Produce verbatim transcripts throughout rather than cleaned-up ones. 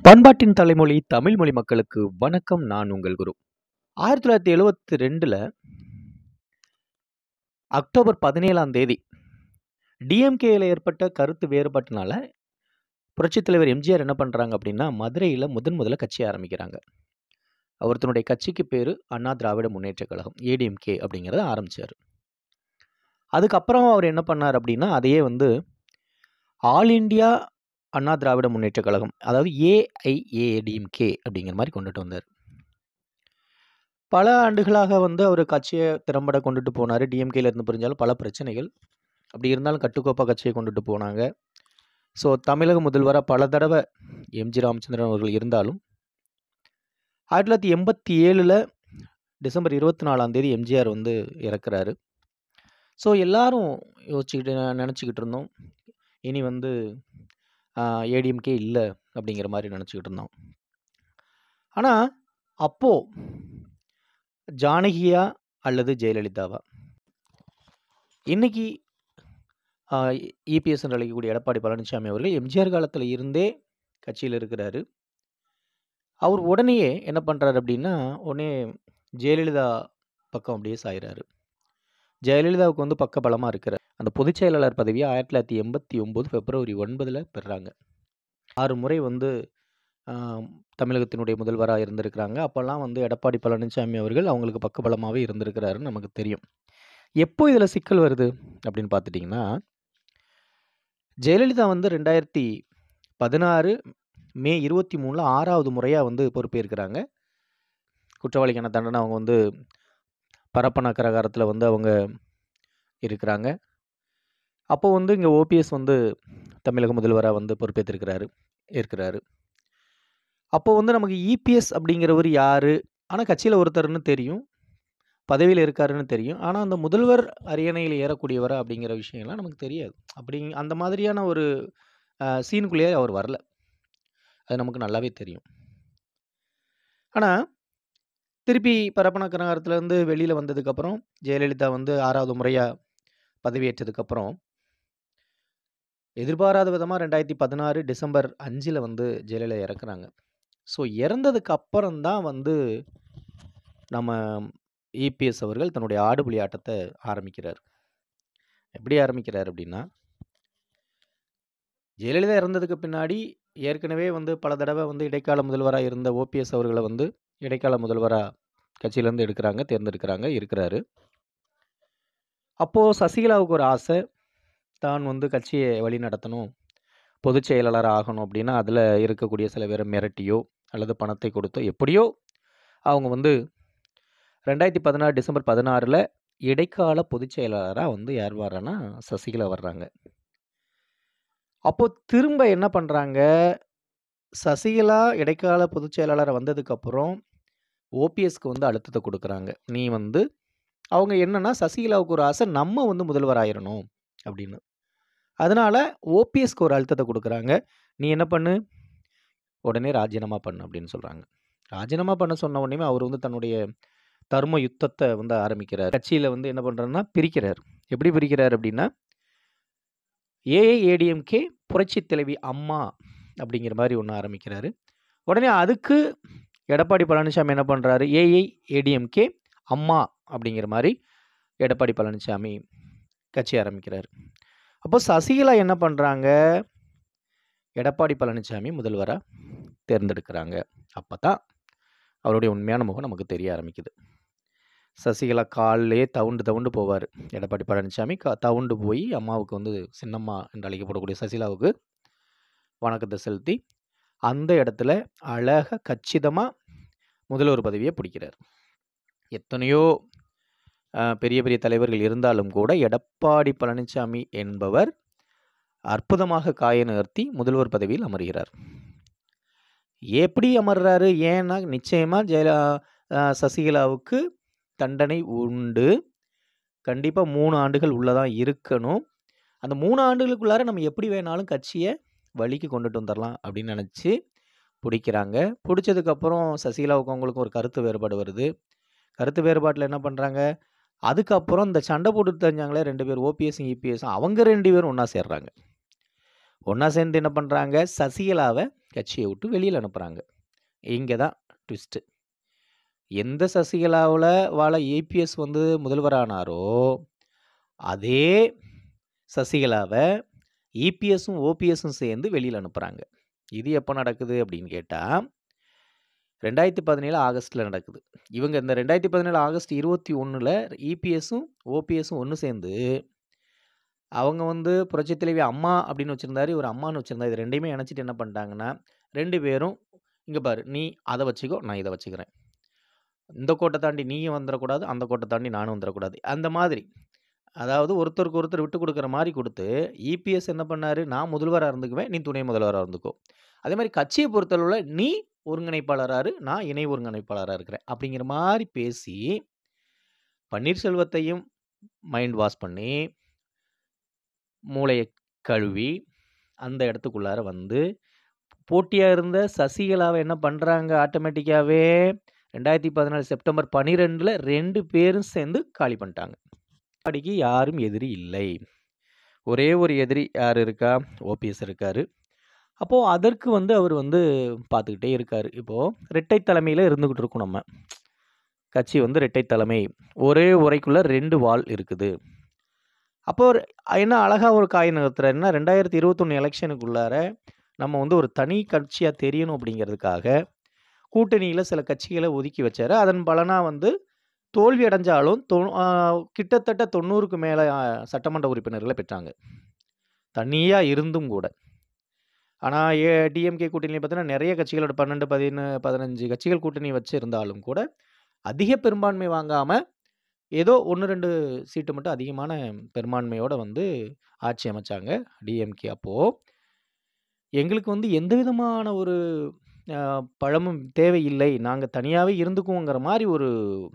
பண்பாட்டின் தலைமொழி தமிழ் மொழி மக்களுக்கு வணக்கம். நான் உங்கள் குரு. ஆயிரத்தி தொள்ளாயிரத்தி எழுபத்தி ரெண்டுல அக்டோபர் பதினேழாம் தேதி டிஎம்கேல ஏற்பட்ட கருத்து வேறுபாட்டினால புரட்சித் தலைவர் எம்ஜிஆர் என்ன பண்றாங்க அப்படின்னா, மதுரையில் முதன் முதல்ல கட்சி ஆரம்பிக்கிறாங்க. அவர் தன்னுடைய கட்சிக்கு பேரு அண்ணா திராவிட முன்னேற்ற கழகம், ஏடிஎம்கே அப்படிங்கிறத ஆரம்பிச்சார். அதுக்கப்புறம் அவர் என்ன பண்ணார் அப்படின்னா, அதையே வந்து ஆல் இண்டியா அண்ணா திராவிட முன்னேற்ற கழகம், அதாவது ஏஐஏடிஎம்கே அப்படிங்கிற மாதிரி கொண்டுட்டு வந்தார். பல ஆண்டுகளாக வந்து அவர் கட்சியை திறம்பட கொண்டுட்டு போனார். டிஎம்கேல இருந்து பிரிஞ்சாலும் பல பிரச்சனைகள், அப்படி இருந்தாலும் கட்டுக்கோப்பாக கட்சியை கொண்டுட்டு போனாங்க. ஸோ தமிழக முதல்வராக பல தடவை எம்ஜி ராமச்சந்திரன் அவர்கள் இருந்தாலும் ஆயிரத்தி தொள்ளாயிரத்தி எண்பத்தி ஏழில் டிசம்பர் இருபத்தி நாலாம் தேதி எம்ஜிஆர் வந்து இறக்குறாரு. ஸோ எல்லாரும் யோசிச்சுக்கிட்டு நினச்சிக்கிட்டு இருந்தோம், இனி வந்து ஏடிஎம்கே இல்லை அப்படிங்கிற மாதிரி நினச்சிக்கிட்டு இருந்தோம். ஆனால் அப்போது ஜானகியா அல்லது ஜெயலலிதாவா? இன்னைக்கு இபிஎஸ் என்று அழைக்கக்கூடிய எடப்பாடி பழனிசாமி அவர்கள் எம்ஜிஆர் காலத்தில் இருந்தே கட்சியில் இருக்கிறாரு. அவர் உடனேயே என்ன பண்ணுறாரு அப்படின்னா, உடனே ஜெயலலிதா பக்கம் அப்படியே சாயிறாரு. ஜெயலலிதாவுக்கு வந்து பக்க பலமாக இருக்கிறார். அந்த பொதுச் செயலாளர் பதவியை ஆயிரத்தி தொள்ளாயிரத்தி எண்பத்தி ஒம்பது பிப்ரவரி ஒன்பதில் பெறுறாங்க. ஆறு முறை வந்து தமிழகத்தினுடைய முதல்வராக இருந்திருக்கிறாங்க. அப்போல்லாம் வந்து எடப்பாடி பழனிசாமி அவர்கள் அவங்களுக்கு பக்கபலமாகவே இருந்திருக்கிறாருன்னு நமக்கு தெரியும். எப்போ இதில் சிக்கல் வருது அப்படின்னு பார்த்துட்டிங்கன்னா, ஜெயலலிதா வந்து ரெண்டாயிரத்தி பதினாறு மே இருபத்தி மூணில் ஆறாவது முறையாக வந்து பொறுப்பேற்கிறாங்க. குற்றவாளிக்கான தண்டனை அவங்க வந்து பரப்பன கரகாரத்தில் வந்து அவங்க இருக்கிறாங்க. அப்போ வந்து இங்கே ஓபிஎஸ் வந்து தமிழக முதல்வராக வந்து பொறுப்பேற்றிருக்கிறாரு இருக்கிறாரு. அப்போ வந்து நமக்கு இபிஎஸ் அப்படிங்கிறவர் யார், ஆனால் கட்சியில் ஒருத்தர்னு தெரியும், பதவியில் இருக்காருன்னு தெரியும். ஆனால் அந்த முதல்வர் அரியணையில் ஏறக்கூடியவரா அப்படிங்கிற விஷயம்லாம் நமக்கு தெரியாது. அப்படி அந்த மாதிரியான ஒரு சீனுக்குள்ளேயே அவர் வரல, அது நமக்கு நல்லாவே தெரியும். ஆனால் திருப்பி பரப்பன கரகாரத்துலேருந்து வெளியில் வந்ததுக்கப்புறம் ஜெயலலிதா வந்து ஆறாவது முறையாக பதவியேற்றதுக்கப்புறம் எதிர்பாராத விதமாக ரெண்டாயிரத்தி பதினாறு டிசம்பர் அஞ்சில் வந்து ஜெயலலிதா இறக்குறாங்க. ஸோ இறந்ததுக்கு அப்புறம்தான் வந்து நம்ம இபிஎஸ் அவர்கள் தன்னுடைய ஆடுபுலி ஆட்டத்தை ஆரம்பிக்கிறார். எப்படி ஆரம்பிக்கிறார் அப்படின்னா, ஜெயலலிதா இறந்ததுக்கு பின்னாடி ஏற்கனவே வந்து பல தடவை வந்து இடைக்கால முதல்வராக இருந்த ஓபிஎஸ் அவர்களை வந்து இடைக்கால முதல்வராக கட்சியிலேருந்து எடுக்கிறாங்க, தேர்ந்தெடுக்கிறாங்க, இருக்கிறாரு. அப்போது சசிகலாவுக்கு ஒரு ஆசை, தான் வந்து கட்சியை வழி நடத்தணும், பொதுச் செயலாளர் ஆகணும் அப்படின்னா அதில் இருக்கக்கூடிய சில பேரை மிரட்டியோ அல்லது பணத்தை கொடுத்தோ எப்படியோ அவங்க வந்து ரெண்டாயிரத்தி பதினாறு டிசம்பர் பதினாறில் இடைக்கால பொதுச் செயலாளராக வந்து யார் வர்றாங்கன்னா சசிகலா வர்றாங்க. அப்போது திரும்ப என்ன பண்ணுறாங்க, சசிகலா இடைக்கால பொதுச் செயலாளர் வந்ததுக்கப்புறம் ஓபிஎஸ்க்கு வந்து அழுத்தத்தை கொடுக்குறாங்க. நீ வந்து அவங்க என்னன்னா, சசிகலாவுக்கு ஒரு ஆசை நம்ம வந்து முதல்வர் ஆயிடணும் அப்படின்னு. அதனால் ஓபிஎஸ்க்கு ஒரு அழுத்தத்தை கொடுக்குறாங்க. நீ என்ன பண்ணு, உடனே ராஜினாமா பண்ணு அப்படின்னு சொல்கிறாங்க. ராஜினாமா பண்ண சொன்ன உடனே அவர் வந்து தன்னுடைய தர்ம யுத்தத்தை வந்து ஆரம்பிக்கிறார். கட்சியில் வந்து என்ன பண்ணுறாருன்னா பிரிக்கிறார். எப்படி பிரிக்கிறார் அப்படின்னா, ஏஐஏடிஎம்கே புரட்சி தலைவி அம்மா அப்படிங்கிற மாதிரி ஒன்று ஆரம்பிக்கிறாரு. உடனே அதுக்கு எடப்பாடி பழனிசாமி என்ன பண்ணுறாரு, ஏஐஏடிஎம்கே அம்மா அப்படிங்கிற மாதிரி எடப்பாடி பழனிசாமி கட்சி ஆரம்பிக்கிறார். அப்போ சசிகலா என்ன பண்ணுறாங்க, எடப்பாடி பழனிசாமி முதல்வராக தேர்ந்தெடுக்கிறாங்க. அப்போ தான் அவருடைய உண்மையான முகம் நமக்கு தெரிய ஆரம்பிக்குது. சசிகலா காலிலே தவுண்டு தவுண்டு போவார். எடப்பாடி பழனிசாமி கா தவுண்டு போய் அம்மாவுக்கு வந்து சின்னம்மா என்று அழைக்கப்படக்கூடிய சசிகலாவுக்கு வணக்கத்தை செலுத்தி அந்த இடத்துல அழகாக கச்சிதமாக முதல்வர் பதவியை பிடிக்கிறார். எத்தனையோ பெரிய பெரிய தலைவர்கள் இருந்தாலும் கூட எடப்பாடி பழனிசாமி என்பவர் அற்புதமாக காயை நகர்த்தி முதல்வர் பதவியில் அமர்கிறார். எப்படி அமர்றாரு, ஏன்னா நிச்சயமாக ஜெயல சசிகலாவுக்கு தண்டனை உண்டு, கண்டிப்பாக மூணு ஆண்டுகள் உள்ளதான் இருக்கணும். அந்த மூணு ஆண்டுகளுக்குள்ளார நம்ம எப்படி வேணாலும் கட்சியை வழிக்கு கொண்டுட்டு வந்துடலாம் அப்படின்னு நினச்சி பிடிக்கிறாங்க. பிடிச்சதுக்கப்புறம் சசிகலாவுக்கு அவங்களுக்கு ஒரு கருத்து வேறுபாடு வருது. கருத்து வேறுபாட்டில் என்ன பண்ணுறாங்க, அதுக்கப்புறம் இந்த சண்டை போட்டு தெரிஞ்சாங்களே ரெண்டு பேர், ஓபிஎஸும் இபிஎஸும், அவங்க ரெண்டு பேரும் ஒன்றா சேர்றாங்க. ஒன்றா சேர்ந்து என்ன பண்ணுறாங்க, சசிகலாவை கட்சியை விட்டு வெளியில் அனுப்புகிறாங்க. இங்கே தான் ட்விஸ்ட்டு. எந்த சசிகலாவில் வாழ ஏபிஎஸ் வந்து முதல்வரானாரோ அதே சசிகலாவை இபிஎஸும் ஓபிஎஸும் சேர்ந்து வெளியில் அனுப்புகிறாங்க. இது எப்போ நடக்குது அப்படின்னு கேட்டால் ரெண்டாயிரத்தி பதினேழு ஆகஸ்ட்டில் நடக்குது. இவங்க இந்த ரெண்டாயிரத்தி பதினேழு ஆகஸ்ட் இருபத்தி ஒன்றில் இபிஎஸும் ஓபிஎஸும் ஒன்று சேர்ந்து அவங்க வந்து புரட்சித் தலைவி அம்மா அப்படின்னு வச்சுருந்தாரு, இவர் அம்மான்னு வச்சுருந்தாரு. இது ரெண்டையுமே இணைச்சிட்டு என்ன பண்ணிட்டாங்கன்னா, ரெண்டு பேரும் இங்கே பாரு, நீ அதை வச்சுக்கோ, நான் இதை வச்சுக்கிறேன். இந்த கோட்டை தாண்டி நீயும் வந்துடக்கூடாது, அந்த கோட்டை தாண்டி நானும் வந்துடக்கூடாது. அந்த மாதிரி அதாவது ஒருத்தருக்கு ஒருத்தர் விட்டு கொடுக்குற மாதிரி கொடுத்து இபிஎஸ் என்ன பண்ணார், நான் முதல்வராக இருந்துக்குவேன், நீ துணை முதல்வராக இருந்துக்கோ. அதே மாதிரி கட்சியை பொறுத்தளவில் நீ ஒருங்கிணைப்பாளராரு, நான் இணை ஒருங்கிணைப்பாளராக இருக்கிறேன் அப்படிங்கிற மாதிரி பேசி பன்னீர்செல்வத்தையும் மைண்ட் வாஷ் பண்ணி மூளையை கழுவி அந்த இடத்துக்குள்ளார வந்து போட்டியாக இருந்த சசிகலாவை என்ன பண்ணுறாங்க, ஆட்டோமேட்டிக்காகவே ரெண்டாயிரத்தி பதினாலு செப்டம்பர் பன்னிரெண்டில் ரெண்டு பேரும் சேர்ந்து காலி பண்ணிட்டாங்க. எடப்பாடிக்கு யாரும் எதிரி இல்லை. ஒரே ஒரு எதிரி யார் இருக்கா, ஓபிஎஸ் இருக்கார். அப்போது அதற்கு வந்து அவர் வந்து பார்த்துக்கிட்டே இருக்கார். இப்போது இரட்டை தலைமையில் இருந்துக்கிட்டு இருக்கோம். நம்ம கட்சி வந்து இரட்டை தலைமை, ஒரே உரைக்குள்ளே ரெண்டு வால் இருக்குது. அப்போ ஒரு என்ன அழகாக ஒரு காய் நகர்த்துறாருன்னா, ரெண்டாயிரத்தி இருபத்தொன்று எலெக்ஷனுக்குள்ளார நம்ம வந்து ஒரு தனி கட்சியாக தெரியணும் அப்படிங்கிறதுக்காக கூட்டணியில் சில கட்சிகளை ஒதுக்கி வச்சார். அதன் பலனாக வந்து தோல்வி அடைஞ்சாலும் தொ கிட்டத்தட்ட தொண்ணூறுக்கு மேலே சட்டமன்ற உறுப்பினர்களை பெற்றாங்க, தனியாக இருந்தும் கூட. ஆனால் ஏ டிஎம்கே கூட்டணி பார்த்தீங்கன்னா நிறைய கட்சிகளோட பன்னெண்டு பதினு பதினஞ்சு கட்சிகள் கூட்டணி வச்சு இருந்தாலும் கூட அதிக பெரும்பான்மை வாங்காமல் ஏதோ ஒன்று ரெண்டு சீட்டு மட்டும் அதிகமான பெரும்பான்மையோடு வந்து ஆட்சி அமைச்சாங்க டிஎம்கே. அப்போது எங்களுக்கு வந்து எந்த விதமான ஒரு பழமும் தேவையில்லை, நாங்கள் தனியாகவே இருந்துக்குவோங்கிற மாதிரி ஒரு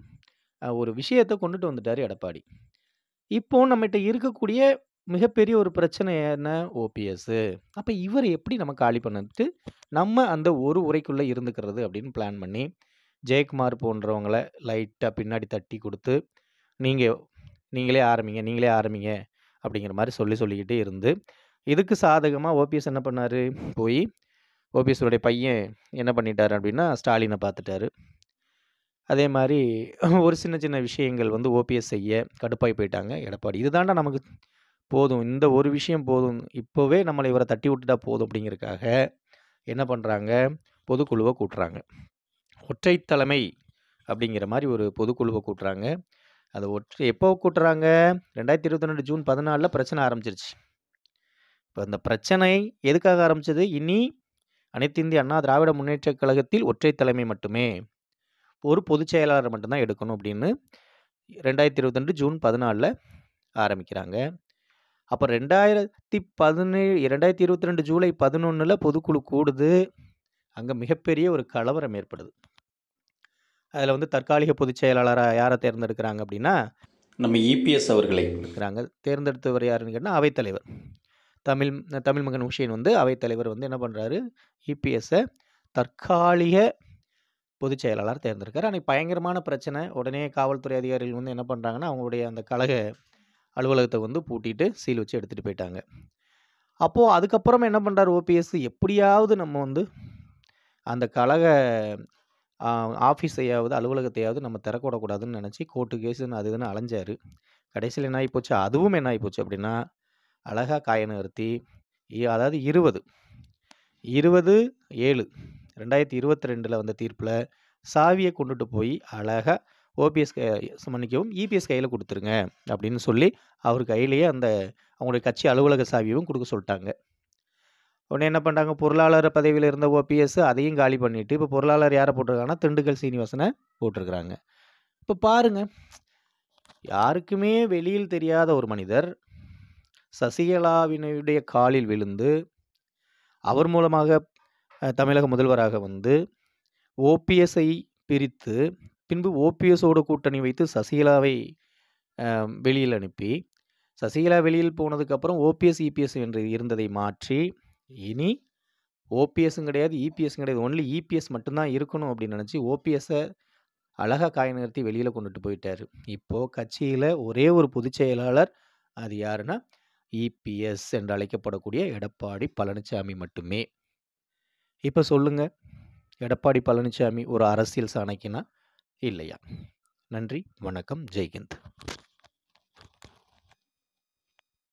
ஒரு விஷயத்தை கொண்டுட்டு வந்துட்டார் எடப்பாடி. இப்போது நம்மகிட்ட இருக்கக்கூடிய மிகப்பெரிய ஒரு பிரச்சனை என்ன, ஓபிஎஸ். அப்போ இவர் எப்படி நம்ம காலி பண்ணிட்டு நம்ம அந்த ஒரு உரைக்குள்ளே இருந்துக்கிறது அப்படின்னு பிளான் பண்ணி ஜெயக்குமார் போன்றவங்கள லைட்டாக பின்னாடி தட்டி கொடுத்து நீங்கள் நீங்களே ஆரம்பிங்க நீங்களே ஆரம்பிங்க அப்படிங்கிற மாதிரி சொல்லி சொல்லிக்கிட்டே இருந்து இதுக்கு சாதகமாக ஓபிஎஸ் என்ன பண்ணார், போய் ஓபிஎஸோடைய பையன் என்ன பண்ணிட்டார் அப்படின்னா ஸ்டாலினை பார்த்துட்டாரு. அதே மாதிரி ஒரு சின்ன சின்ன விஷயங்கள் வந்து ஓபிஎஸ் செய்ய கடுப்பாகி போயிட்டாங்க எடப்பாடி. இதுதாண்டா நமக்கு போதும், இந்த ஒரு விஷயம் போதும், இப்போவே நம்மளை இவரை தட்டி விட்டுட்டா போதும் அப்படிங்கிறதுக்காக என்ன பண்ணுறாங்க, பொதுக்குழுவை கூட்டுறாங்க. ஒற்றை தலைமை அப்படிங்கிற மாதிரி ஒரு பொதுக்குழுவை கூட்டுறாங்க. அதை ஒற்றை எப்போ கூட்டுறாங்க, ரெண்டாயிரத்தி இருபத்தி ரெண்டு ஜூன் பதினாலில் பிரச்சனை ஆரம்பிச்சிருச்சு. இப்போ அந்த பிரச்சனை எதுக்காக ஆரம்பிச்சது, இனி அனைத்து இந்திய அண்ணா திராவிட முன்னேற்றக் கழகத்தில் ஒற்றை தலைமை மட்டுமே, ஒரு பொதுச் செயலாளர் மட்டும்தான் எடுக்கணும் அப்படின்னு ரெண்டாயிரத்தி இருபத்தி ரெண்டு ஜூன் பதினாலில் ஆரம்பிக்கிறாங்க. அப்போ ரெண்டாயிரத்தி பதினேழு ரெண்டாயிரத்தி இருபத்தி ரெண்டு ஜூலை பதினொன்றில் பொதுக்குழு கூடுது. அங்கே மிகப்பெரிய ஒரு கலவரம் ஏற்படுது. அதில் வந்து தற்காலிக பொதுச் செயலாளராக யாரை தேர்ந்தெடுக்கிறாங்க அப்படின்னா நம்ம இபிஎஸ் அவர்களை இருக்கிறாங்க. தேர்ந்தெடுத்தவர் யாருன்னு கேட்டால் அவைத்தலைவர் தமிழ் தமிழ் மகன் உஷேன் வந்து அவைத்தலைவர் வந்து என்ன பண்ணுறாரு, இபிஎஸ்ஸை தற்காலிக பொதுச் செயலாளர் தேர்ந்தெடுக்கார். அன்றைக்கி பயங்கரமான பிரச்சனை. உடனே காவல்துறை அதிகாரிகள் வந்து என்ன பண்ணுறாங்கன்னா அவங்களுடைய அந்த கழக அலுவலகத்தை வந்து பூட்டிட்டு சீல் வச்சு எடுத்துகிட்டு போயிட்டாங்க. அப்போது அதுக்கப்புறம் என்ன பண்ணுறாரு ஓபிஎஸ், எப்படியாவது நம்ம வந்து அந்த கழக ஆஃபீஸையாவது அலுவலகத்தையாவது நம்ம திறக்கூடக்கூடாதுன்னு நினச்சி கோர்ட்டு கேஸுன்னு அது இதுன்னு அலைஞ்சார். கடைசியில் என்ன ஆகிப்போச்சு, அதுவும் என்ன ஆகிப்போச்சு அப்படின்னா அழகாக காய நிறுத்தி, அதாவது இருபது இருபது ஏழு ரெண்டாயிரத்தி இருபத்தி ரெண்டில் வந்த தீர்ப்பில் சாவியை கொண்டுட்டு போய் அழகாக ஓபிஎஸ் மன்னிக்கவும் இபிஎஸ் கையில் கொடுத்துருங்க அப்படின்னு சொல்லி அவர் கையிலேயே அந்த அவங்களுடைய கட்சி அலுவலக சாவியும் கொடுக்க சொல்லிட்டாங்க. உடனே என்ன பண்ணுறாங்க, பொருளாளர் பதவியில் இருந்த ஓபிஎஸ் அதையும் காலி பண்ணிவிட்டு இப்போ பொருளாளர் யாரை போட்டிருக்காங்கன்னா திண்டுக்கல் சீனிவாசனை போட்டிருக்கிறாங்க. இப்போ பாருங்கள், யாருக்குமே வெளியில் தெரியாத ஒரு மனிதர் சசிகலாவினுடைய காலில் விழுந்து அவர் மூலமாக தமிழக முதல்வராக வந்து ஓபிஎஸ்ஐ பிரித்து பின்பு ஓபிஎஸோடு கூட்டணி வைத்து சசிகலாவை வெளியில் அனுப்பி சசிகலா வெளியில் போனதுக்கப்புறம் ஓபிஎஸ் இபிஎஸ் என்று இருந்ததை மாற்றி இனி ஓபிஎஸும் கிடையாது இபிஎஸும் கிடையாது, ஒன்லி இபிஎஸ் மட்டும்தான் இருக்கணும் அப்படின்னு நினச்சி ஓபிஎஸ்ஸை அழகாக காய நிறுத்தி வெளியில் கொண்டுட்டு போயிட்டார். இப்போது கட்சியில் ஒரே ஒரு பொதுச் செயலாளர், அது யாருன்னா இபிஎஸ் என்று அழைக்கப்படக்கூடிய எடப்பாடி பழனிசாமி மட்டுமே. இப்போ சொல்லுங்க, எடப்பாடி பழனிசாமி ஒரு அரசியல் சாணக்கியனா இல்லையா? நன்றி, வணக்கம், ஜெய்ஹிந்த்.